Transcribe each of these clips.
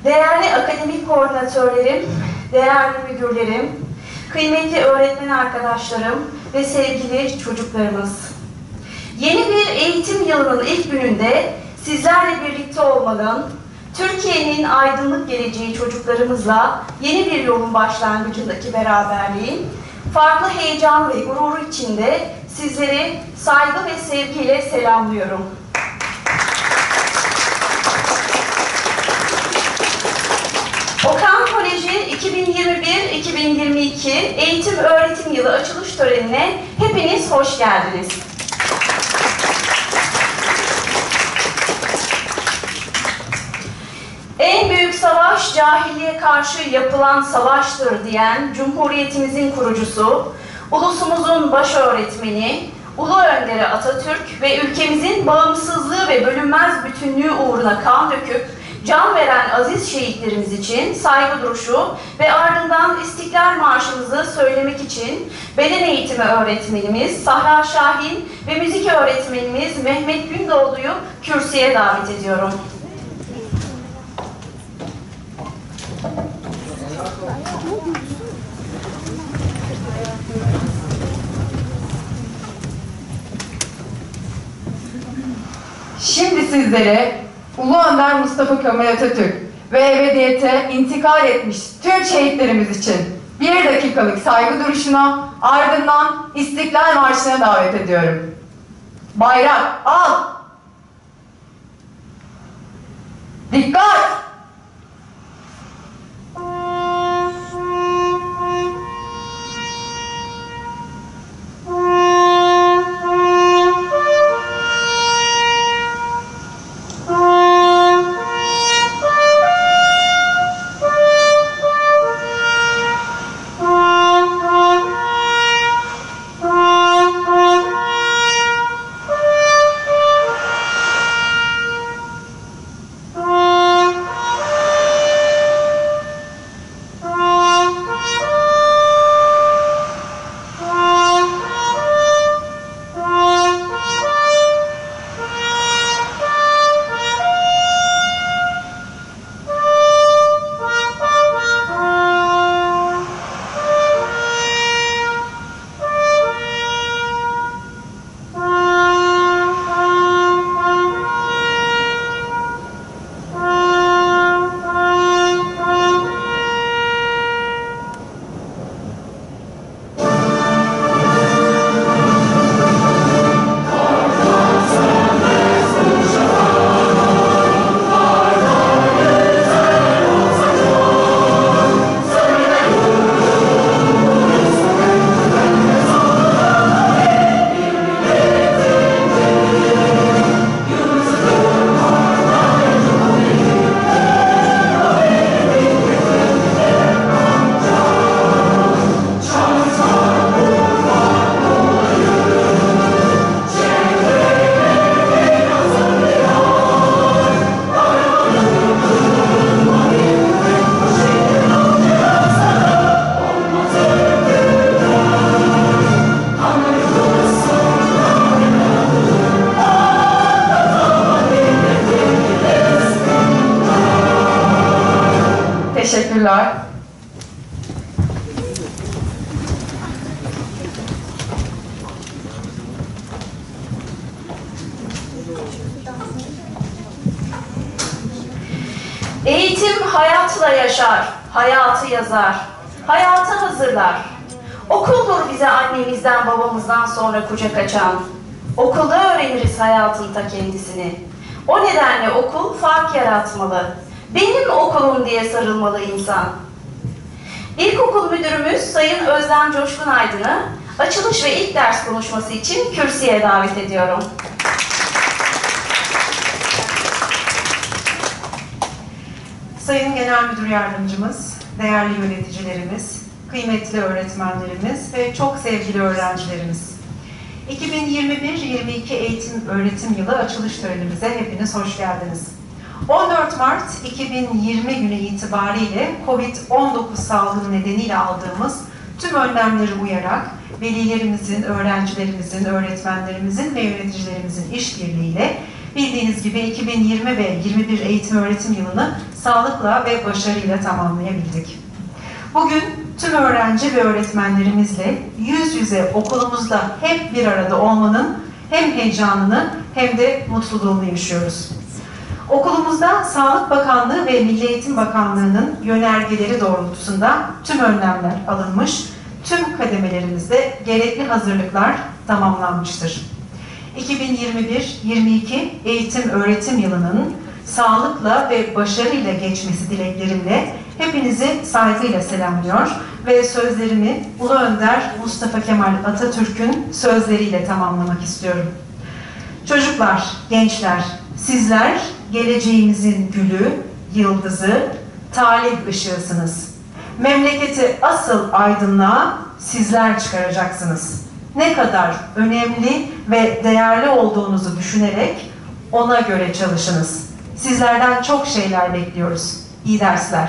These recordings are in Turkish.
Değerli akademik koordinatörlerim, değerli müdürlerim, kıymetli öğretmen arkadaşlarım ve sevgili çocuklarımız. Yeni bir eğitim yılının ilk gününde sizlerle birlikte olmanın, Türkiye'nin aydınlık geleceği çocuklarımızla yeni bir yolun başlangıcındaki beraberliğin, farklı heyecan ve gururu içinde sizleri saygı ve sevgiyle selamlıyorum. Okan Koleji 2021-2022 Eğitim Öğretim Yılı açılış törenine hepiniz hoş geldiniz. En büyük savaş cahilliğe karşı yapılan savaştır diyen Cumhuriyetimizin kurucusu, ulusumuzun baş öğretmeni, Ulu Önderi Atatürk ve ülkemizin bağımsızlığı ve bölünmez bütünlüğü uğruna kan döküp can veren aziz şehitlerimiz için saygı duruşu ve ardından İstiklal Marşımızı söylemek için beden eğitimi öğretmenimiz Sahra Şahin ve müzik öğretmenimiz Mehmet Gündoğdu'yu kürsüye davet ediyorum. Şimdi sizlere Ulu Önder Mustafa Kemal Atatürk ve ebediyete intikal etmiş tüm şehitlerimiz için 1 dakikalık saygı duruşuna, ardından İstiklal Marşı'na davet ediyorum. Bayrak al! Dikkat! Teşekkürler. Eğitim hayatla yaşar, hayatı yazar, hayatı hazırlar. Okuldur bize annemizden babamızdan sonra kucak açan. Okulda öğreniriz hayatın ta kendisini. O nedenle okul fark yaratmalı. Benim okulum diye sarılmalı insan. İlkokul müdürümüz Sayın Özlem Coşkun Aydın'ı açılış ve ilk ders konuşması için kürsüye davet ediyorum. Sayın Genel Müdür Yardımcımız, değerli yöneticilerimiz, kıymetli öğretmenlerimiz ve çok sevgili öğrencilerimiz. 2021-22 Eğitim Öğretim Yılı açılış törenimize hepiniz hoş geldiniz. 14 Mart 2020 günü itibariyle COVID-19 salgını nedeniyle aldığımız tüm önlemleri uyarak velilerimizin, öğrencilerimizin, öğretmenlerimizin ve yöneticilerimizin işbirliğiyle bildiğiniz gibi 2020 ve 21 eğitim öğretim yılını sağlıkla ve başarıyla tamamlayabildik. Bugün tüm öğrenci ve öğretmenlerimizle yüz yüze okulumuzda hep bir arada olmanın hem heyecanını hem de mutluluğunu yaşıyoruz. Okulumuzda Sağlık Bakanlığı ve Milli Eğitim Bakanlığı'nın yönergeleri doğrultusunda tüm önlemler alınmış, tüm kademelerimizde gerekli hazırlıklar tamamlanmıştır. 2021-22 eğitim öğretim yılının sağlıkla ve başarıyla geçmesi dileklerimle hepinizi saygıyla selamlıyor ve sözlerimi Ulu Önder Mustafa Kemal Atatürk'ün sözleriyle tamamlamak istiyorum. Çocuklar, gençler, sizler geleceğimizin gülü, yıldızı, talih ışığısınız. Memleketi asıl aydınlığa sizler çıkaracaksınız. Ne kadar önemli ve değerli olduğunuzu düşünerek ona göre çalışınız. Sizlerden çok şeyler bekliyoruz. İyi dersler.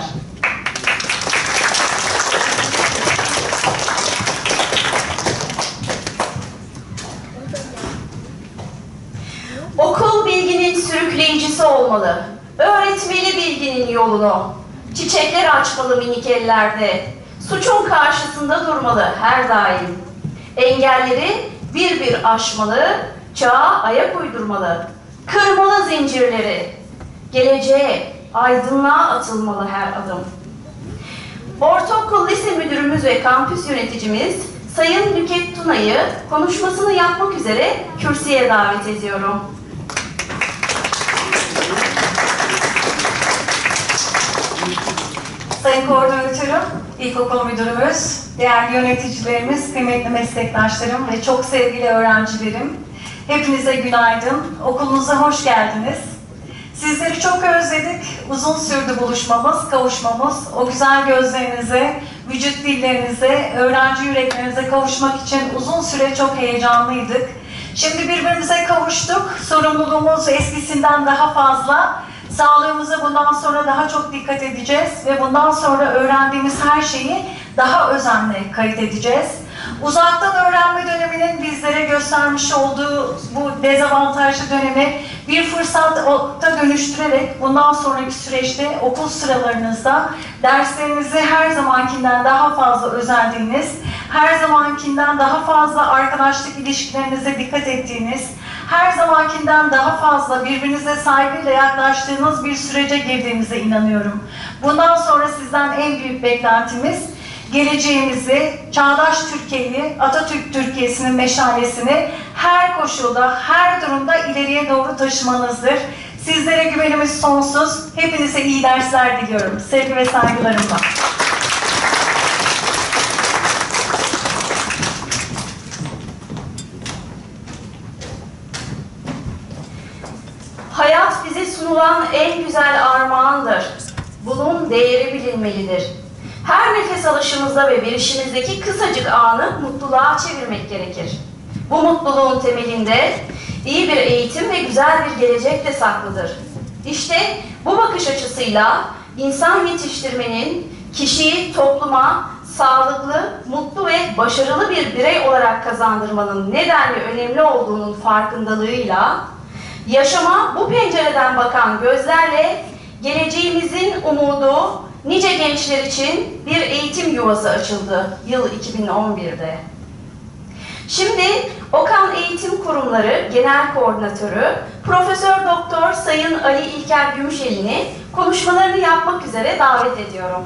Okul bilginin sürükleyicisi olmalı. Öğretmeli bilginin yolunu. Çiçekler açmalı minik ellerde. Suçun karşısında durmalı her daim. Engelleri bir bir aşmalı, çağa ayak uydurmalı. Kırmalı zincirleri. Geleceğe, aydınlığa atılmalı her adım. Ortaokul lise müdürümüz ve kampüs yöneticimiz Sayın Nüket Tuna'yı konuşmasını yapmak üzere kürsüye davet ediyorum. Sayın Koordinatörüm, İlkokul Müdürümüz, değerli yöneticilerimiz, kıymetli meslektaşlarım ve çok sevgili öğrencilerim, hepinize günaydın, okulunuza hoş geldiniz. Sizleri çok özledik, uzun sürdü buluşmamız, kavuşmamız, o güzel gözlerinize, vücut dillerinize, öğrenci yüreklerinize kavuşmak için uzun süre çok heyecanlıydık. Şimdi birbirimize kavuştuk, sorumluluğumuz eskisinden daha fazla. Sağlığımıza bundan sonra daha çok dikkat edeceğiz ve bundan sonra öğrendiğimiz her şeyi daha özenle kayıt edeceğiz. Uzaktan öğrenme döneminin bizlere göstermiş olduğu bu dezavantajlı dönemi bir fırsatta dönüştürerek bundan sonraki süreçte okul sıralarınızda derslerinizi her zamankinden daha fazla özendiğiniz, her zamankinden daha fazla arkadaşlık ilişkilerinize dikkat ettiğiniz, her zamankinden daha fazla birbirinize saygıyla yaklaştığınız bir sürece girdiğinize inanıyorum. Bundan sonra sizden en büyük beklentimiz geleceğimizi, çağdaş Türkiye'yi, Atatürk Türkiye'sinin meşalesini her koşulda, her durumda ileriye doğru taşımanızdır. Sizlere güvenimiz sonsuz. Hepinize iyi dersler diliyorum. Sevgi ve saygılarımla. Hayat bize sunulan en güzel armağandır. Bunun değeri bilinmelidir. Her nefes alışımızda ve verişimizdeki kısacık anı mutluluğa çevirmek gerekir. Bu mutluluğun temelinde iyi bir eğitim ve güzel bir gelecek de saklıdır. İşte bu bakış açısıyla insan yetiştirmenin kişiyi topluma sağlıklı, mutlu ve başarılı bir birey olarak kazandırmanın nedenli önemli olduğunun farkındalığıyla yaşama bu pencereden bakan gözlerle geleceğimizin umudu nice gençler için bir eğitim yuvası açıldı yıl 2011'de. Şimdi Okan Eğitim Kurumları Genel Koordinatörü Profesör Doktor Sayın Ali İlker Gümüşelin'i konuşmalarını yapmak üzere davet ediyorum.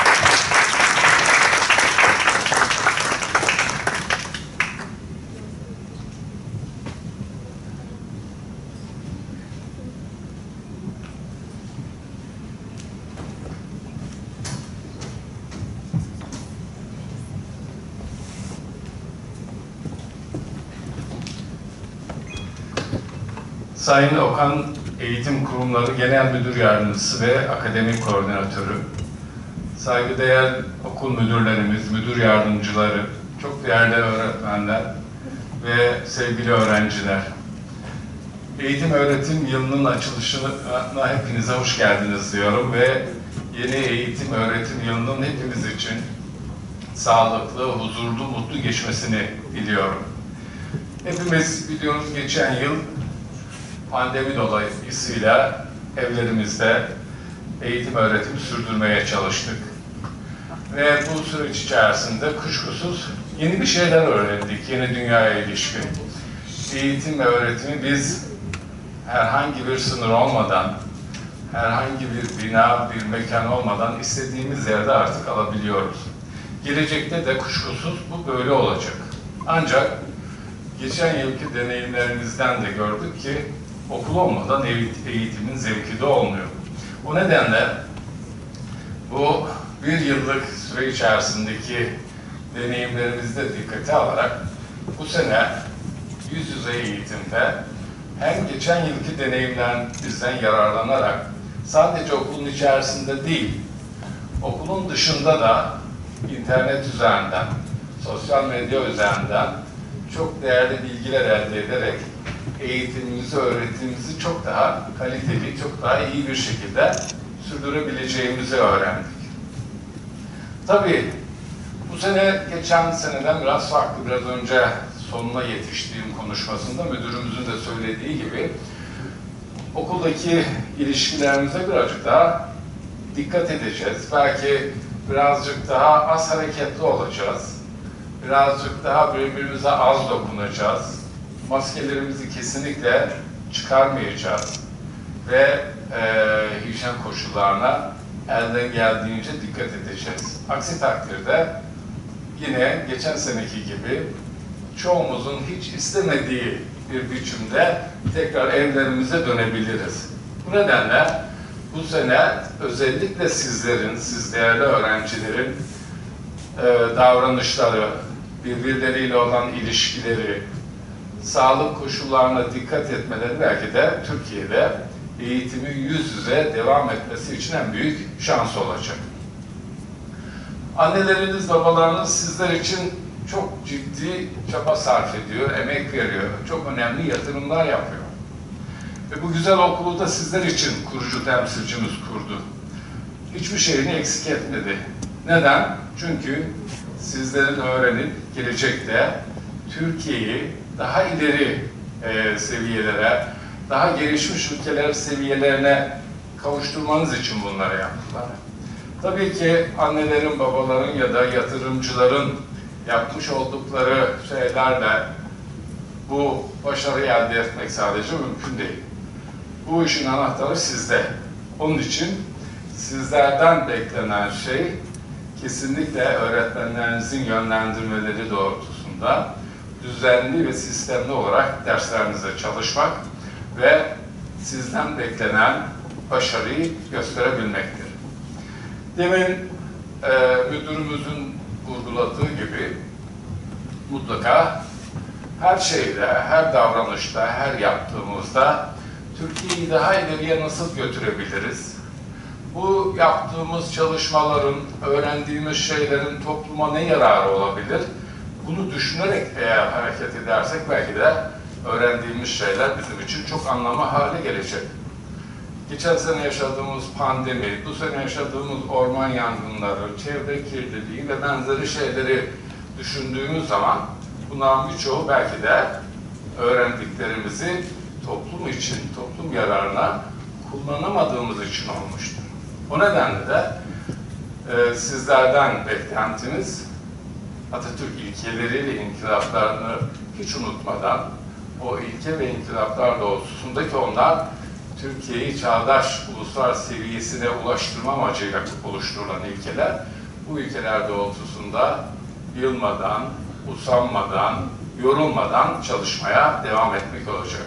Sayın Okan Eğitim Kurumları Genel Müdür Yardımcısı ve Akademik Koordinatörü, saygıdeğer okul müdürlerimiz, müdür yardımcıları, çok değerli öğretmenler ve sevgili öğrenciler. Eğitim öğretim yılının açılışına hepinize hoş geldiniz diyorum ve yeni eğitim öğretim yılının hepimiz için sağlıklı, huzurlu, mutlu geçmesini diliyorum. Hepimiz biliyoruz geçen yıl pandemi dolayısıyla evlerimizde eğitim öğretimi sürdürmeye çalıştık. Ve bu süreç içerisinde kuşkusuz yeni bir şeyler öğrendik, yeni dünyaya ilişkin. Eğitim ve öğretimi biz herhangi bir sınır olmadan, herhangi bir bina, bir mekan olmadan istediğimiz yerde artık alabiliyoruz. Gelecekte de kuşkusuz bu böyle olacak. Ancak geçen yılki deneyimlerimizden de gördük ki okul olmadan eğitimin zevki de olmuyor. O nedenle bu bir yıllık süre içerisindeki deneyimlerimizi de dikkate alarak bu sene yüz yüze eğitimde hem geçen yılki deneyimlerimizden yararlanarak sadece okulun içerisinde değil, okulun dışında da internet üzerinden, sosyal medya üzerinden çok değerli bilgiler elde ederek eğitimimizi, öğretimimizi çok daha kaliteli, çok daha iyi bir şekilde sürdürebileceğimizi öğrendik. Tabii bu sene geçen seneden biraz farklı. Biraz önce sonuna yetiştiğim konuşmasında müdürümüzün de söylediği gibi okuldaki ilişkilerimize birazcık daha dikkat edeceğiz. Belki birazcık daha az hareketli olacağız. Birazcık daha birbirimize az dokunacağız. Maskelerimizi kesinlikle çıkarmayacağız. Ve hijyen koşullarına elden geldiğince dikkat edeceğiz. Aksi takdirde yine geçen seneki gibi çoğumuzun hiç istemediği bir biçimde tekrar evlerimize dönebiliriz. Bu nedenle bu sene özellikle sizlerin, siz değerli öğrencilerin davranışları, birbirleriyle olan ilişkileri, sağlık koşullarına dikkat etmeleri belki de Türkiye'de eğitimin yüz yüze devam etmesi için en büyük şans olacak. Anneleriniz, babalarınız sizler için çok ciddi çaba sarf ediyor, emek veriyor, çok önemli yatırımlar yapıyor. Ve bu güzel okulu da sizler için kurucu temsilcimiz kurdu. Hiçbir şeyini eksik etmedi. Neden? Çünkü sizlerin öğrenip gelecekte Türkiye'yi daha ileri seviyelere, daha gelişmiş ülkeler seviyelerine kavuşturmanız için bunları yaptılar. Tabii ki annelerin, babaların ya da yatırımcıların yapmış oldukları şeylerle bu başarıyı elde etmek sadece mümkün değil. Bu işin anahtarı sizde. Onun için sizlerden beklenen şey kesinlikle öğretmenlerinizin yönlendirmeleri doğrultusunda düzenli ve sistemli olarak derslerinize çalışmak ve sizden beklenen başarıyı gösterebilmektir. Demin müdürümüzün vurguladığı gibi mutlaka her şeyde, her davranışta, her yaptığımızda Türkiye'yi daha ileriye nasıl götürebiliriz? Bu yaptığımız çalışmaların, öğrendiğimiz şeylerin topluma ne yararı olabilir? Bunu düşünerek eğer hareket edersek belki de öğrendiğimiz şeyler bizim için çok anlamlı hale gelecek. Geçen sene yaşadığımız pandemi, bu sene yaşadığımız orman yangınları, çevre kirliliği ve benzeri şeyleri düşündüğümüz zaman bunların birçoğu belki de öğrendiklerimizi toplum için, toplum yararına kullanamadığımız için olmuştur. O nedenle de sizlerden beklentimiz Atatürk ilkeleri ve inkılaplarını hiç unutmadan o ilke ve inkılaplar doğrultusundaki onlar Türkiye'yi çağdaş uluslararası seviyesine ulaştırma amacıyla oluşturulan ilkeler, bu ilkeler doğrultusunda yılmadan, usanmadan, yorulmadan çalışmaya devam etmek olacak.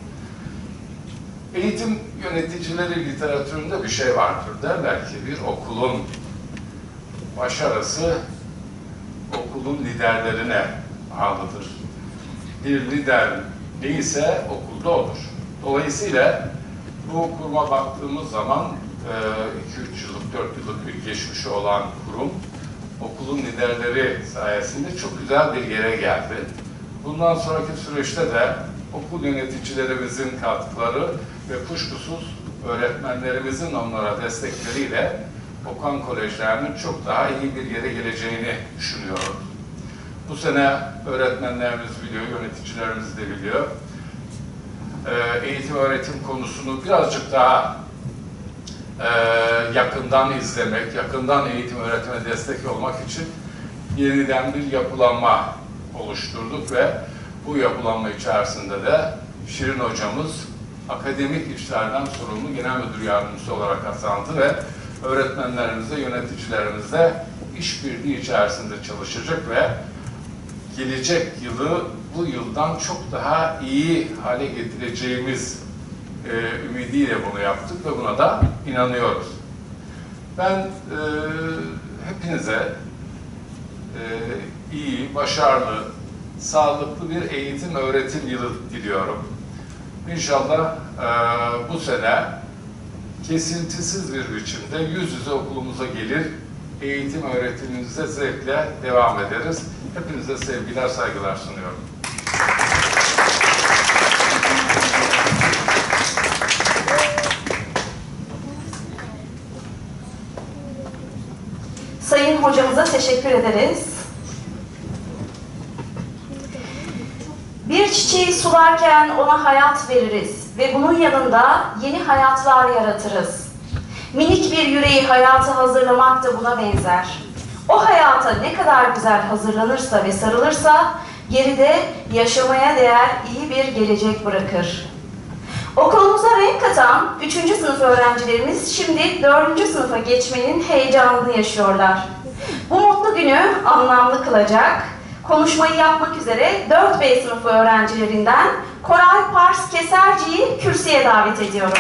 Eğitim yöneticileri literatüründe bir şey vardır. Derler ki bir okulun başarısı okulun liderlerine bağlıdır. Bir lider neyse okulda olur. Dolayısıyla bu kuruma baktığımız zaman 2-3 yıllık, 4 yıllık bir geçmişi olan kurum okulun liderleri sayesinde çok güzel bir yere geldi. Bundan sonraki süreçte de okul yöneticilerimizin katkıları ve kuşkusuz öğretmenlerimizin onlara destekleriyle Okan Kolejlerinin çok daha iyi bir yere geleceğini düşünüyorum. Bu sene öğretmenlerimiz biliyor, yöneticilerimiz de biliyor. eğitim öğretim konusunu birazcık daha yakından izlemek, yakından eğitim öğretime destek olmak için yeniden bir yapılanma oluşturduk ve bu yapılanma içerisinde de Şirin hocamız akademik işlerden sorumlu genel müdür yardımcısı olarak atandı ve öğretmenlerimizle, yöneticilerimizle işbirliği içerisinde çalışacak ve gelecek yılı bu yıldan çok daha iyi hale getireceğimiz ümidiyle bunu yaptık ve buna da inanıyoruz. Ben hepinize iyi, başarılı, sağlıklı bir eğitim öğretim yılı diliyorum. İnşallah bu sene kesintisiz bir biçimde yüz yüze okulumuza gelir, eğitim öğretimimize zevkle devam ederiz. Hepinize sevgiler, saygılar sunuyorum. Sayın hocamıza teşekkür ederiz. Bir çiçeği sularken ona hayat veririz ve bunun yanında yeni hayatlar yaratırız. Minik bir yüreği hayata hazırlamak da buna benzer. O hayata ne kadar güzel hazırlanırsa ve sarılırsa geride yaşamaya değer iyi bir gelecek bırakır. Okulumuza renk katan 3. sınıf öğrencilerimiz şimdi 4. sınıfa geçmenin heyecanını yaşıyorlar. Bu mutlu günü anlamlı kılacak konuşmayı yapmak üzere 4B sınıfı öğrencilerinden Koray Pars Keserci'yi kürsüye davet ediyorum.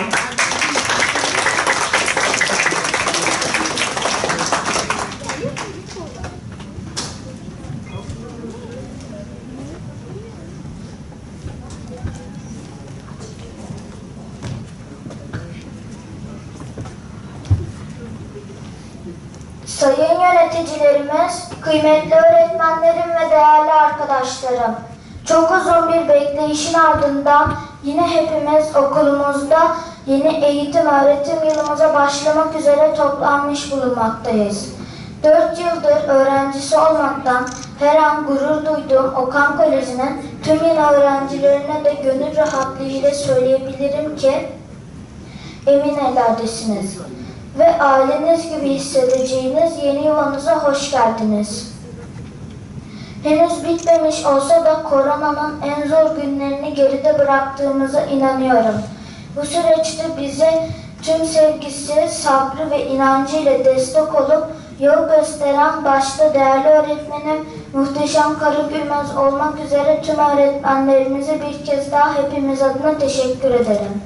Sayın yöneticilerimiz, kıymetli öğretmenlerim ve değerli arkadaşlarım, çok uzun bir bekleyişin ardından yine hepimiz okulumuzda yeni eğitim öğretim yılımıza başlamak üzere toplanmış bulunmaktayız. 4 yıldır öğrencisi olmaktan her an gurur duyduğum Okan Koleji'nin tüm yeni öğrencilerine de gönül rahatlığıyla söyleyebilirim ki emin ellerdesiniz ve aileniz gibi hissedeceğiniz yeni yuvanıza hoş geldiniz. Henüz bitmemiş olsa da koronanın en zor günlerini geride bıraktığımıza inanıyorum. Bu süreçte bize tüm sevgisi, sabrı ve inancıyla destek olup yol gösteren başta değerli öğretmenim Muhteşem Karagülmez olmak üzere tüm öğretmenlerimize bir kez daha hepimiz adına teşekkür ederim.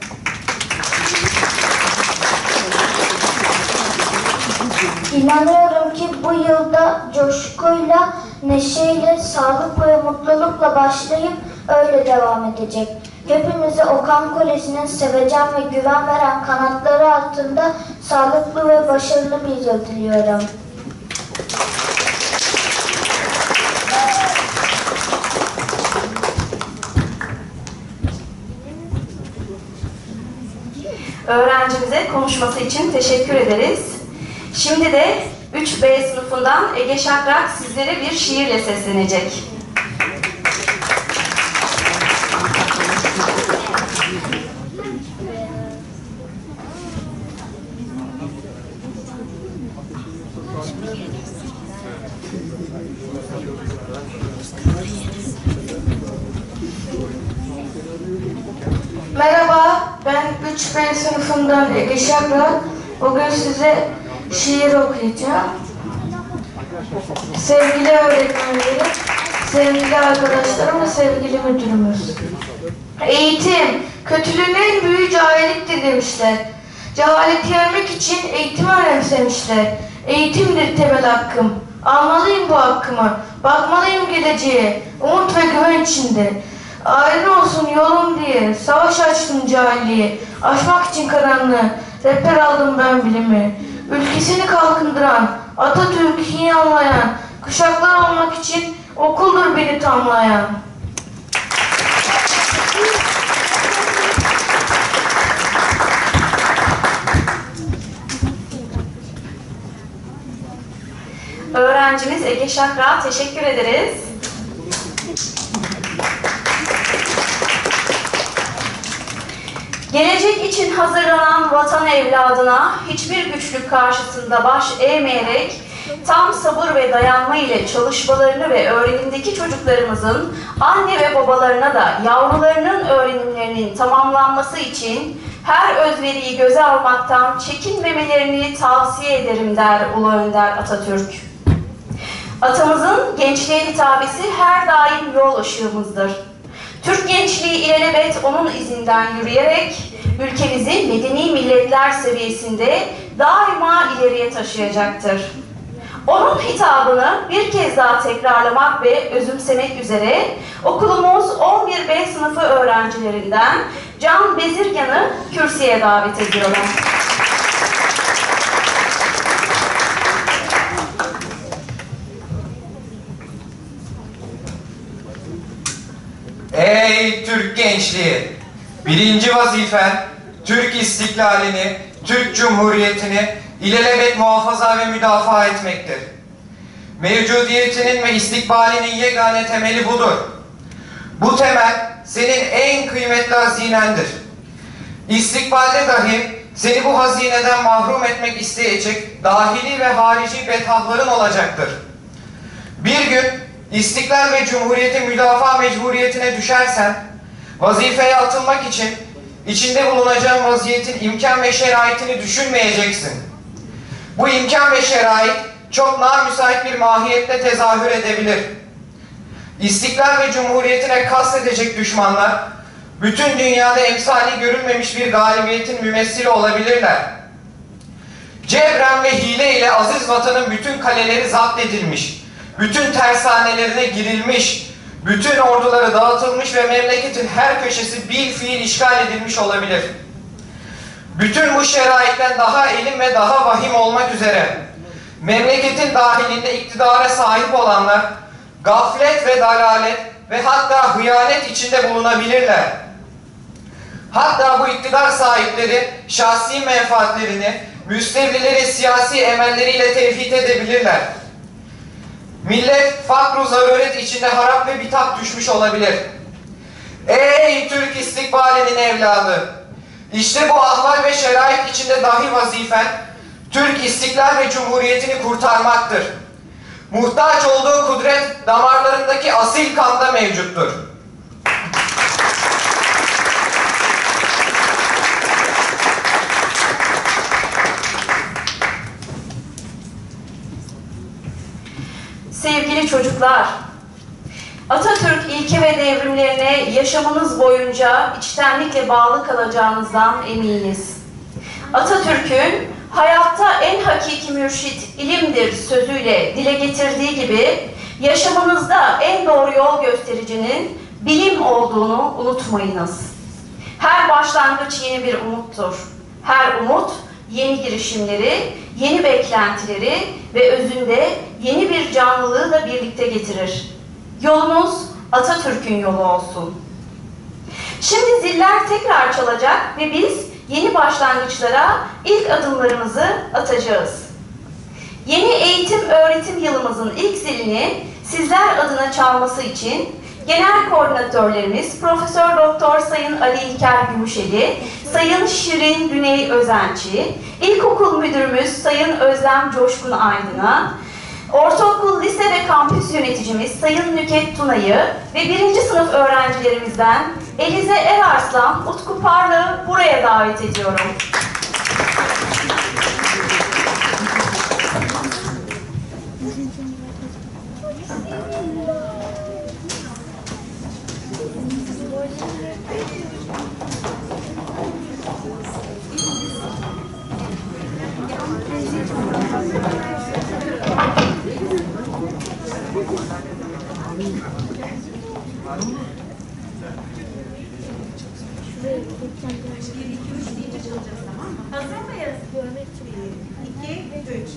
İnanıyorum ki bu yılda coşkuyla, neşeyle, sağlıkla ve mutlulukla başlayıp öyle devam edecek. Hepimize Okan Koleji'nin sevecen ve güven veren kanatları altında sağlıklı ve başarılı bir yıl diliyorum. Öğrencimize konuşması için teşekkür ederiz. Şimdi de 3B sınıfından Ege Şakrak sizlere bir şiirle seslenecek. Merhaba, ben 3B sınıfından Ege Şakrak. Bugün size şiir okuyacağım. Sevgili öğretmenlerim, sevgili arkadaşlarım ve sevgili müdürümüz. Eğitim, kötülüğün en büyüğü cahilliktir demişler. Cehaleti yenmek için eğitimi önemsemişler. Eğitimdir temel hakkım. Almalıyım bu hakkımı. Bakmalıyım geleceğe. Umut ve güven içinde. Aydın olsun yolum diye savaş açtım cahilliğe. Aşmak için karanlığı. Rehber aldım ben bilimi. Ülkesini kalkındıran, Atatürk'ü iyi anlayan, kuşaklar olmak için okuldur beni tamlayan. Öğrencimiz Ege Şakrak'a teşekkür ederiz. Gelecek için hazırlanan vatan evladına hiçbir güçlük karşısında baş eğmeyerek tam sabır ve dayanma ile çalışmalarını ve öğrenimdeki çocuklarımızın anne ve babalarına da yavrularının öğrenimlerinin tamamlanması için her özveriyi göze almaktan çekinmemelerini tavsiye ederim der Ulu Önder Atatürk. Atamızın gençliğe hitabesi her daim yol ışığımızdır. Türk gençliği ilelebet onun izinden yürüyerek ülkemizi medeni milletler seviyesinde daima ileriye taşıyacaktır. Onun hitabını bir kez daha tekrarlamak ve özümsemek üzere okulumuz 11B sınıfı öğrencilerinden Can Bezirgan'ı kürsüye davet ediyorum. Ey Türk gençliği! Birinci vazifen Türk istiklalini, Türk Cumhuriyeti'ni ilelebet muhafaza ve müdafaa etmektir. Mevcudiyetinin ve istikbalinin yegane temeli budur. Bu temel senin en kıymetli hazinendir. İstikbalde dahi seni bu hazineden mahrum etmek isteyecek dahili ve harici betahların olacaktır. Bir gün İstiklal ve Cumhuriyeti müdafaa mecburiyetine düşersen, vazifeye atılmak için içinde bulunacağın vaziyetin imkan ve şeraitini düşünmeyeceksin. Bu imkan ve şerait çok namüsait bir mahiyette tezahür edebilir. İstiklal ve Cumhuriyetine kastedecek düşmanlar, bütün dünyada emsali görülmemiş bir galibiyetin mümessili olabilirler. Cebren ve hile ile aziz vatanın bütün kaleleri zapt edilmiş, bütün tersanelerine girilmiş, bütün orduları dağıtılmış ve memleketin her köşesi bilfiil işgal edilmiş olabilir. Bütün bu şeraitten daha elim ve daha vahim olmak üzere memleketin dahilinde iktidara sahip olanlar gaflet ve dalalet ve hatta hıyanet içinde bulunabilirler. Hatta bu iktidar sahipleri şahsi menfaatlerini müstevlileri siyasi emelleriyle tevhid edebilirler. Millet fakr-u zaruret içinde harap ve bitap düşmüş olabilir. Ey Türk istikbalinin evladı! İşte bu ahval ve şerait içinde dahi vazifen Türk istiklal ve cumhuriyetini kurtarmaktır. Muhtaç olduğu kudret damarlarındaki asil kanda mevcuttur. Sevgili çocuklar, Atatürk ilke ve devrimlerine yaşamınız boyunca içtenlikle bağlı kalacağınızdan eminiz. Atatürk'ün hayatta en hakiki mürşit ilimdir sözüyle dile getirdiği gibi yaşamınızda en doğru yol göstericinin bilim olduğunu unutmayınız. Her başlangıç yeni bir umuttur. Her umut yeni girişimleri, yeni beklentileri ve özünde yeni bir canlılığı da birlikte getirir. Yolunuz Atatürk'ün yolu olsun. Şimdi ziller tekrar çalacak ve biz yeni başlangıçlara ilk adımlarımızı atacağız. Yeni eğitim öğretim yılımızın ilk zilini sizler adına çalması için Genel Koordinatörlerimiz Profesör Doktor Sayın Ali İlker Gümüşeli, Sayın Şirin Güney Özençi, İlkokul Müdürümüz Sayın Özlem Coşkun Aydın'a, Ortaokul, lise ve kampüs yöneticimiz Sayın Nüket Tuna'yı ve 1. sınıf öğrencilerimizden Elize Erarslan, Utku Parlak'ı buraya davet ediyorum. Hazır mıyız? 1, 2, 3.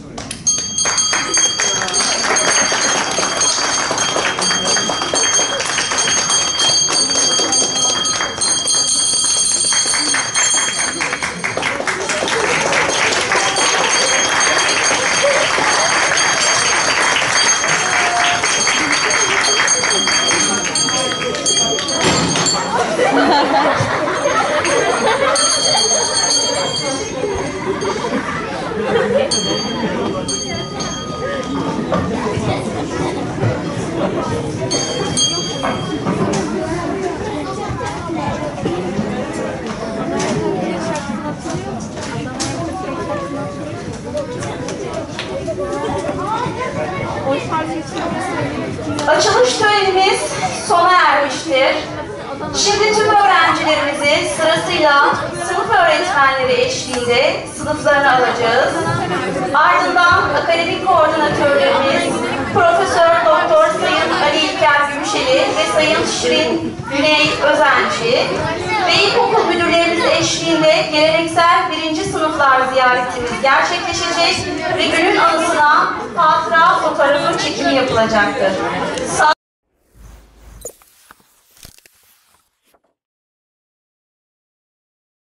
Açılış törenimiz sona ermiştir. Şimdi tüm öğrencilerimizi sırasıyla sınıf öğretmenleri eşliğinde sınıflarına alacağız. Ardından akademik koordinatörlerimiz Profesör Doktor Sayın Ali İlker Gümüşeli ve Sayın Şirin Güney Özenci ve ilkokul müdürlerimiz eşliğinde geleneksel 1. sınıflar ziyaretimiz gerçekleşecek ve günün anısına hatıra fotoğrafı çekimi yapılacaktır.